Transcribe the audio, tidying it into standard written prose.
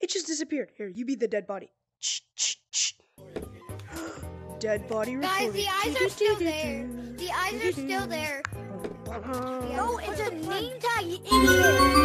It just disappeared. Here, you be the dead body. Dead body recording. Guys, the eyes are still there. The eyes are still there. Uh-huh. No, it's a name tag, you idiot.